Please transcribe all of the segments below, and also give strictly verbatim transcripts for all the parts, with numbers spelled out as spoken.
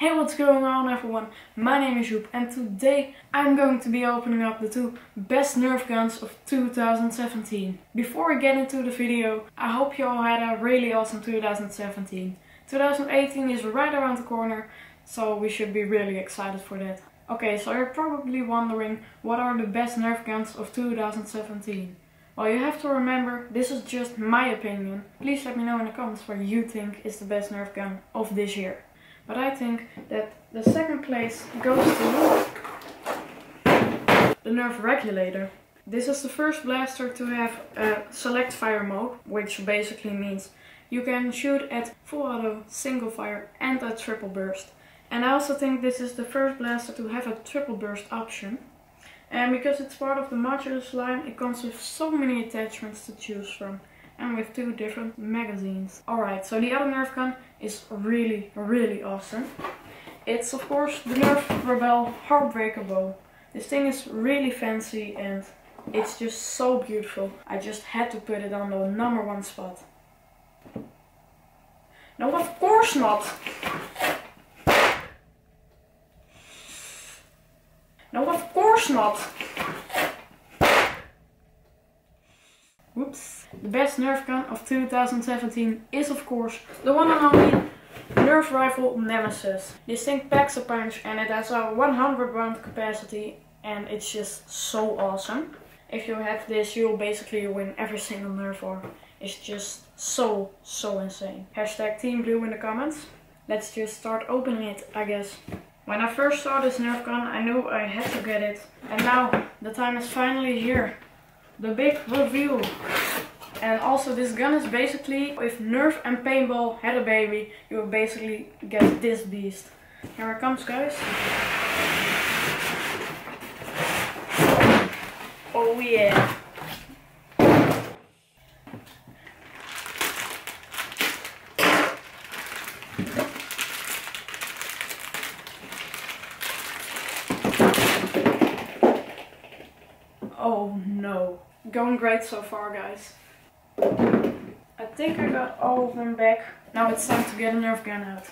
Hey, what's going on everyone? My name is Joep and today I'm going to be opening up the two best Nerf guns of two thousand seventeen. Before I get into the video, I hope you all had a really awesome two thousand seventeen. two thousand eighteen is right around the corner, so we should be really excited for that. Okay, so you're probably wondering what are the best Nerf guns of two thousand seventeen. Well, you have to remember, this is just my opinion. Please let me know in the comments what you think is the best Nerf gun of this year. But I think that the second place goes to the Nerf Regulator. This is the first blaster to have a select fire mode, which basically means you can shoot at full auto, single fire and a triple burst. And I also think this is the first blaster to have a triple burst option. And because it's part of the Modulus line, it comes with so many attachments to choose from. And with two different magazines. Alright, so the other Nerf gun is really, really awesome. It's of course the Nerf Rebel Heartbreaker Bow. This thing is really fancy and it's just so beautiful. I just had to put it on the number one spot. No, of course not! No, of course not! Whoops. The best Nerf gun of two thousand seventeen is of course the one and only Nerf Rifle Nemesis. This thing packs a punch and it has a one hundred round capacity and it's just so awesome. If you have this, you'll basically win every single Nerf war. It's just so, so insane. Hashtag Team Blue in the comments. Let's just start opening it, I guess. When I first saw this Nerf gun, I knew I had to get it. And now the time is finally here. The big reveal. And also this gun is basically, if Nerf and paintball had a baby, you would basically get this beast. Here it comes, guys. Oh yeah. Oh no. Going great so far, guys. I think I got all of them back. Now it's time to get a Nerf gun out.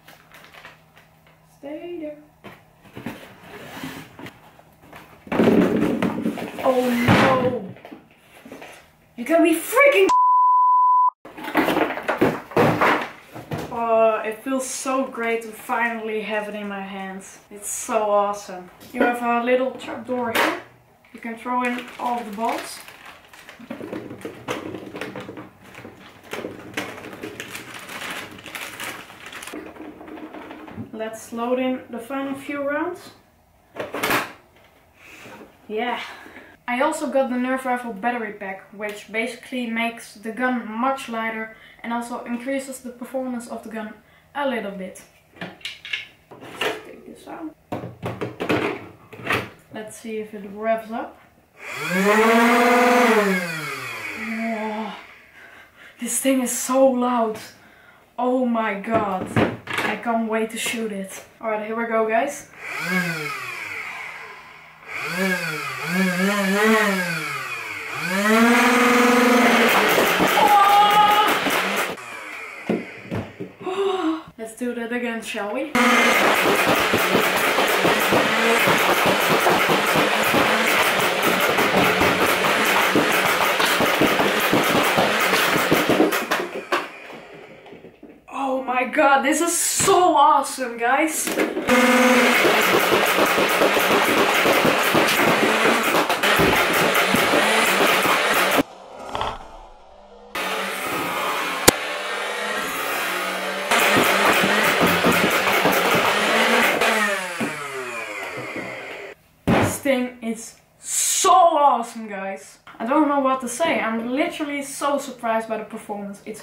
Stay there. Oh no! You gotta be freaking. Oh, it feels so great to finally have it in my hands. It's so awesome. You have a little trapdoor here. You can throw in all of the balls. Let's load in the final few rounds. Yeah. I also got the Nerf Rifle battery pack, which basically makes the gun much lighter and also increases the performance of the gun a little bit. Let's take this out. Let's see if it revs up. Whoa. This thing is so loud. Oh my god. I can't wait to shoot it. Alright, here we go, guys. Oh! Let's do that again, shall we? Oh my god, this is so awesome, guys! This thing is so awesome, guys! I don't know what to say. I'm literally so surprised by the performance. It's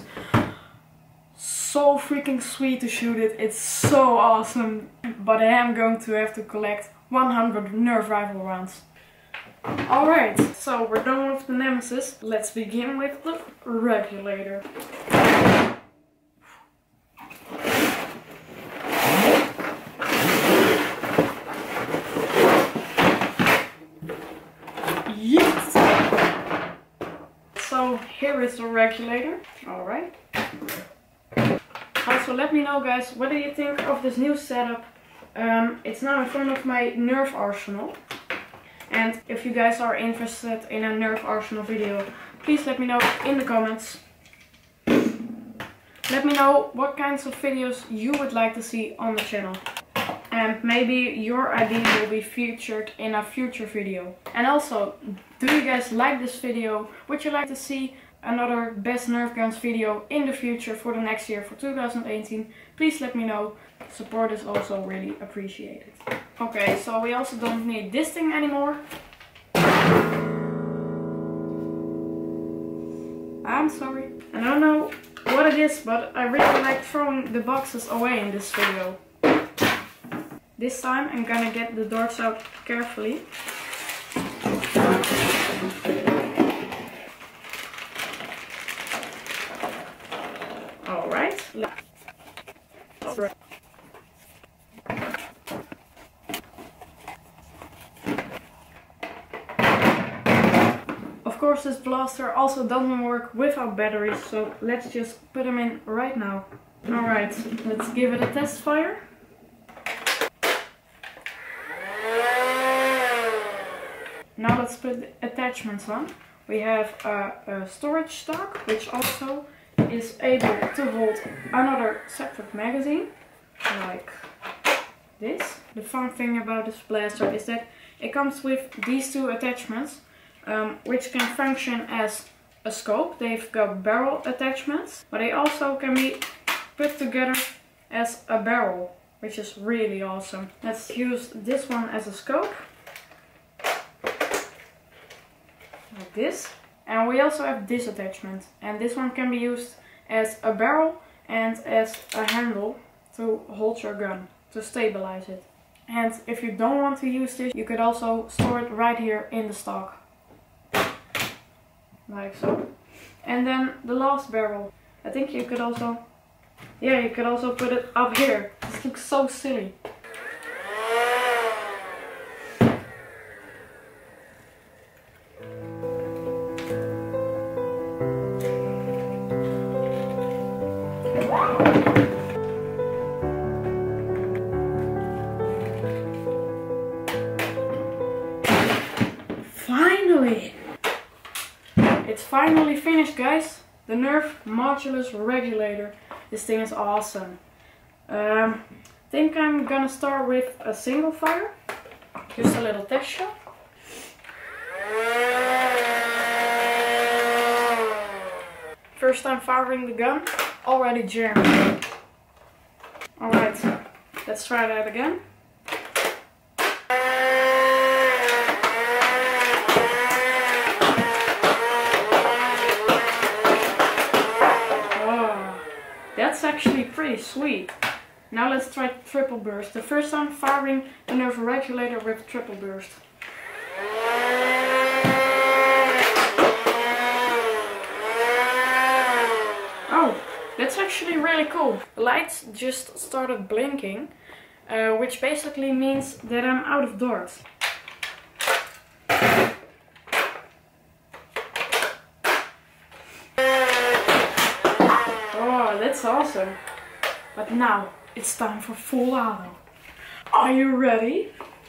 so freaking sweet to shoot it. It's so awesome. But I am going to have to collect one hundred Nerf Rifle rounds. Alright, so we're done with the Nemesis. Let's begin with the Regulator. Yes! So here is the Regulator. Alright. How Also let me know guys, what do you think of this new setup? Um, it's now in front of my Nerf arsenal. And if you guys are interested in a Nerf arsenal video, please let me know in the comments. Let me know what kinds of videos you would like to see on the channel. And maybe your idea will be featured in a future video. And also, do you guys like this video? Would you like to see another Best Nerf Guns video in the future for the next year, for two thousand eighteen? Please let me know. Support is also really appreciated. Okay, so we also don't need this thing anymore. I'm sorry. I don't know what it is, but I really like throwing the boxes away in this video. This time I'm gonna get the darts out carefully. Alright. Of course this blaster also doesn't work without batteries, so let's just put them in right now. Alright, let's give it a test fire. Now let's put the attachments on. We have a, a storage stock, which also is able to hold another separate magazine, like this. The fun thing about this blaster is that it comes with these two attachments, um, which can function as a scope. They've got barrel attachments, but they also can be put together as a barrel, which is really awesome. Let's use this one as a scope. Like this. And we also have this attachment, and this one can be used as a barrel and as a handle to hold your gun, to stabilize it. And if you don't want to use this, you could also store it right here in the stock, like so. And then the last barrel, I think you could also, yeah, you could also put it up here. This looks so silly. Finally! It's finally finished, guys. The Nerf Modulus Regulator. This thing is awesome. Um, I think I'm gonna start with a single fire. Just a little test shot. First time firing the gun, already jammed. Alright, let's try that again. Oh, that's actually pretty sweet. Now let's try triple burst. The first time firing the Nerf Regulator with triple burst. Oh, that's actually really cool. The lights just started blinking, uh, which basically means that I'm out of darts. Oh, that's awesome. But now it's time for full auto. Are you ready?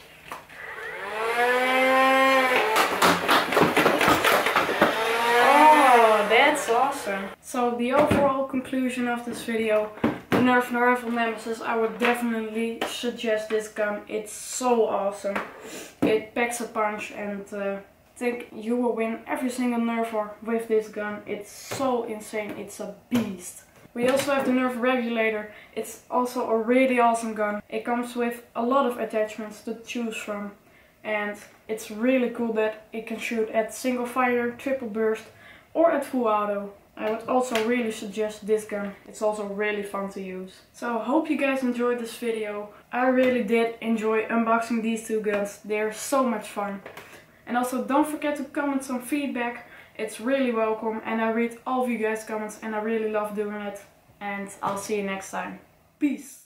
That's awesome. So the overall conclusion of this video, the Nerf Rifle Nemesis, I would definitely suggest this gun. It's so awesome. It packs a punch, and uh, I think you will win every single Nerf war with this gun. It's so insane. It's a beast. We also have the Nerf Regulator. It's also a really awesome gun. It comes with a lot of attachments to choose from, and it's really cool that it can shoot at single fire, triple burst, or at full auto. I would also really suggest this gun. It's also really fun to use. So I hope you guys enjoyed this video. I really did enjoy unboxing these two guns. They're so much fun. And also don't forget to comment some feedback. It's really welcome, and I read all of you guys' comments and I really love doing it. And I'll see you next time. Peace!